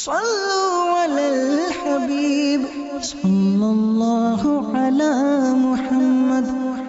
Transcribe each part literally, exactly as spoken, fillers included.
صلوا علی الحبیب صلی اللہ علی محمد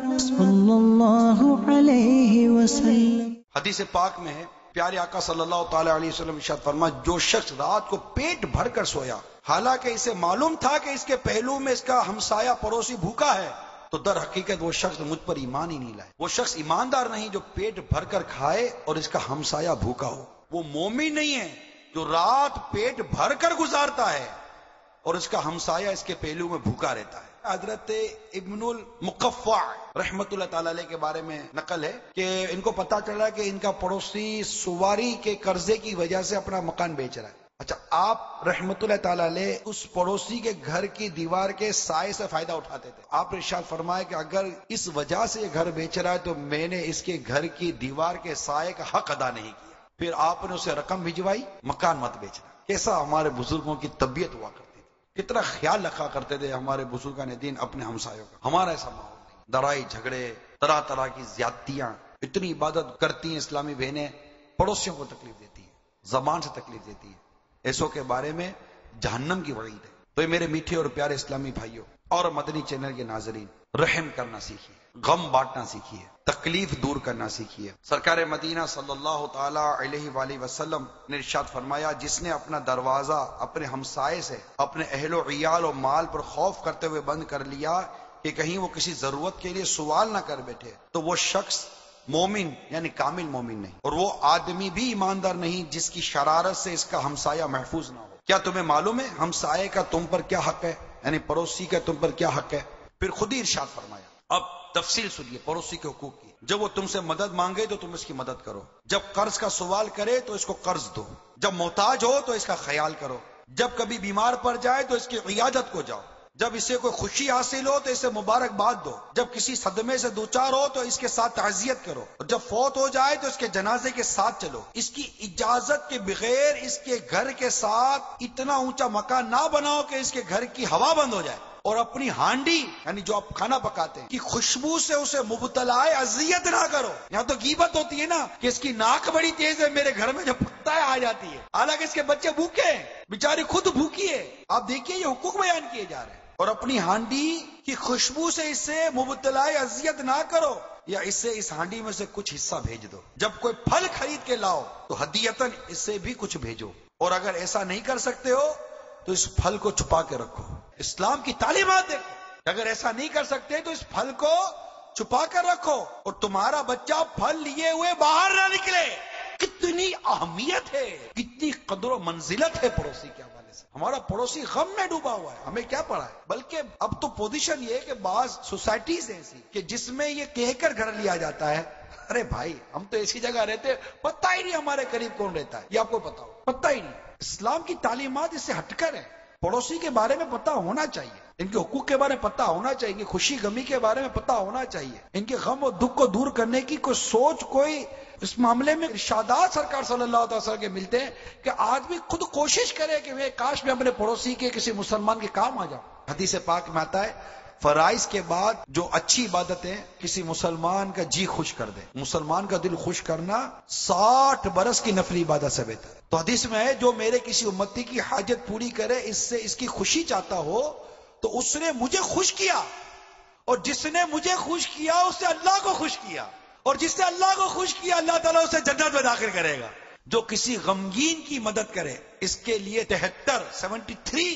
صلی اللہ علیہ وسلم۔ حدیث پاک میں ہے، پیارے آقا صلی اللہ تعالی علیہ وسلم ارشاد فرما، جو شخص رات کو پیٹ بھر کر سویا حالانکہ اسے معلوم تھا کہ اس کے پہلو میں اس کا ہمسایہ پڑوسی بھوکا ہے، تو در حقیقت وہ شخص مجھ پر ایمان ہی نہیں لائے۔ وہ شخص ایماندار نہیں جو پیٹ بھر کر کھائے اور اس کا ہمسایہ بھوکا ہو۔ وہ مومن نہیں ہے جو رات پیٹ بھر کر گزارتا ہے اور اس کا ہمسایہ اس کے پہلو میں بھوکا رہتا ہے۔ حضرت ابن المقفع رحمت اللہ تعالی علیہ کے بارے میں نقل ہے کہ ان کو پتا چلا کہ ان کا پڑوسی سواری کے قرضے کی وجہ سے اپنا مکان بیچ رہا ہے۔ اچھا، آپ رحمت اللہ تعالی علیہ اس پڑوسی کے گھر کی دیوار کے سائے سے فائدہ اٹھاتے تھے۔ آپ نے ارشاد فرمایا کہ اگر اس وجہ سے یہ گھر بیچ رہا ہے تو میں نے اس کے گھر کی دیوار کے سائے کا حق ادا نہیں کیا۔ پھر آپ نے اسے رقم بھجوائی، مکان مت بیچنا۔ کیسا ہمارے بزرگوں کی طبیعت ہوا کرتی تھی، کتنا خیال رکھا کرتے تھے ہمارے بزرگان دین اپنے ہمسایوں کا۔ ہمارا ایسا ماحول نہیں، لڑائی جھگڑے، طرح طرح کی زیادتیاں، اتنی عبادت کرتی ہیں اسلامی بہنیں، پڑوسیوں کو تکلیف دیتی ہیں، زبان سے تکلیف دیتی ہیں، ایسوں کے بارے میں جہنم کی وعید ہے۔ تو یہ میرے میٹھے اور پیارے اسلامی بھائیوں اور مدنی چینل کے ناظرین، رحم کرنا سیکھیے، غم بانٹنا سیکھیے، تکلیف دور کرنا سیکھیے۔ سرکار مدینہ صلی اللہ تعالی علیہ وآلہ وسلم نے ارشاد فرمایا، جس نے اپنا دروازہ اپنے ہمسائے سے اپنے اہل و عیال و مال پر خوف کرتے ہوئے بند کر لیا کہ کہیں وہ کسی ضرورت کے لیے سوال نہ کر بیٹھے، تو وہ شخص مومن یعنی کامل مومن نہیں، اور وہ آدمی بھی ایماندار نہیں جس کی شرارت سے اس کا ہمسایہ محفوظ نہ ہو۔ کیا تمہیں معلوم ہے ہمسائے کا تم پر کیا حق ہے، یعنی پڑوسی کا تم پر کیا حق ہے؟ پھر خود ہی ارشاد فرمایا، اب تفصیل سنیے پڑوسی کے حقوق کی۔ جب وہ تم سے مدد مانگے تو تم اس کی مدد کرو، جب قرض کا سوال کرے تو اس کو قرض دو، جب محتاج ہو تو اس کا خیال کرو، جب کبھی بیمار پڑ جائے تو اس کی عیادت کو جاؤ، جب اسے کوئی خوشی حاصل ہو تو اسے مبارکباد دو، جب کسی صدمے سے دوچار ہو تو اس کے ساتھ تعزیت کرو، اور جب فوت ہو جائے تو اس کے جنازے کے ساتھ چلو۔ اس کی اجازت کے بغیر اس کے گھر کے ساتھ اتنا اونچا مکان نہ بناؤ کہ اس کے گھر کی ہوا بند ہو جائے، اور اپنی ہانڈی یعنی جو آپ کھانا پکاتے ہیں کی خوشبو سے اسے مبتلا اذیت نہ کرو۔ یہاں تو غیبت ہوتی ہے نا کہ اس کی ناک بڑی تیز ہے، میرے گھر میں جو پکتا ہے آ جاتی ہے، حالانکہ اس کے بچے بھوکے ہیں، بیچاری خود بھوکی ہے۔ آپ دیکھیے یہ حقوق بیان کیے جا رہے ہیں۔ اور اپنی ہانڈی کی خوشبو سے اسے مبتلا اذیت نہ کرو، یا اس سے اس ہانڈی میں سے کچھ حصہ بھیج دو۔ جب کوئی پھل خرید کے لاؤ تو ہدیتاً اس سے بھی کچھ بھیجو، اور اگر ایسا نہیں کر سکتے ہو تو اس پھل کو چھپا کے رکھو۔ اسلام کی تعلیمات دیکھو، اگر ایسا نہیں کر سکتے تو اس پھل کو چھپا کر رکھو، اور تمہارا بچہ پھل لیے ہوئے باہر نہ نکلے۔ کتنی اہمیت ہے، کتنی قدر و منزلت ہے پڑوسی کے حوالے سے۔ ہمارا پڑوسی غم میں ڈوبا ہوا ہے، ہمیں کیا پڑا ہے؟ بلکہ اب تو پوزیشن یہ ہے کہ بعض سوسائٹیز ایسی کہ جس میں یہ کہہ کر گھر لیا جاتا ہے، ارے بھائی ہم تو ایسی جگہ رہتے پتہ ہی نہیں ہمارے قریب کون رہتا ہے، یہ آپ کو پتا ہو، پتہ ہی نہیں۔ اسلام کی تعلیمات اس سے ہٹ کر ہے۔ پڑوسی کے بارے میں پتہ ہونا چاہیے، ان کے حقوق کے بارے میں پتہ ہونا چاہیے، ان کی خوشی غمی کے بارے میں پتہ ہونا چاہیے، ان کے غم و دکھ کو دور کرنے کی کوئی سوچ، کوئی اس معاملے میں ارشادات سرکار صلی اللہ علیہ وسلم کے ملتے ہیں کہ آدمی خود کوشش کرے کہ وہ کاش میں اپنے پڑوسی کے کسی مسلمان کے کام آ جاؤں۔ حدیث پاک میں آتا ہے فرائض کے بعد جو اچھی عبادتیں کسی مسلمان کا جی خوش کر دے، مسلمان کا دل خوش کرنا ساٹھ برس کی نفلی عبادت سے بہتر ہے۔ تو حدیث میں ہے جو میرے کسی امتی کی حاجت پوری کرے، اس سے اس کی خوشی چاہتا ہو تو اس نے مجھے خوش کیا، اور جس نے مجھے خوش کیا اس نے اللہ کو خوش کیا، اور جس نے اللہ کو خوش کیا اللہ تعالیٰ اسے جنت میں داخل کرے گا۔ جو کسی غمگین کی مدد کرے اس کے لیے تہتر سیونٹی تھری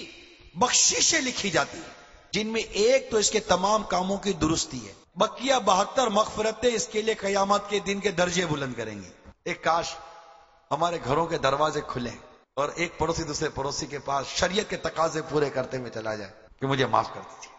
بخششیں لکھی جاتی ہیں، جن میں ایک تو اس کے تمام کاموں کی درستی ہے، بقیہ بہتر مغفرتیں اس کے لیے قیامت کے دن کے درجے بلند کریں گی۔ ایک کاش ہمارے گھروں کے دروازے کھلیں اور ایک پڑوسی دوسرے پڑوسی کے پاس شریعت کے تقاضے پورے کرتے ہوئے چلا جائے کہ مجھے معاف کر دیجیے،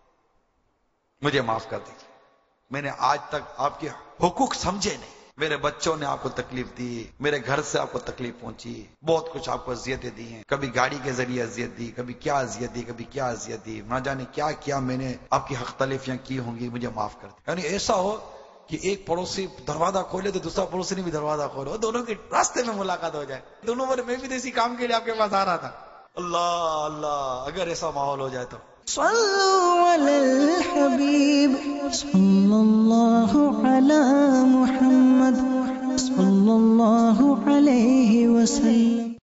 مجھے معاف کر دیجیے، میں نے آج تک آپ کے حقوق سمجھے نہیں، میرے بچوں نے آپ کو تکلیف دی، میرے گھر سے آپ کو تکلیف پہنچی، بہت کچھ آپ کو اذیتیں دی ہیں، کبھی گاڑی کے ذریعے اذیت دی، کبھی کیا اذیت دی، کبھی کیا اذیت دی، نہ جانے کیا کیا میں نے آپ کی حق تلفیاں کی ہوں گی، مجھے معاف کر دیں۔ یعنی ایسا ہو کہ ایک پڑوسی دروازہ کھولے تو دوسرا پڑوسی نے بھی دروازہ کھولے، دونوں کے راستے میں ملاقات ہو جائے، دونوں بار میں بھی اسی کام کے لیے آپ کے پاس آ رہا تھا۔ اللہ اللہ، اگر ایسا ماحول ہو جائے تو صلوا علی الحبیب صلی اللہ علی محمد صلی اللہ علیہ وسلم۔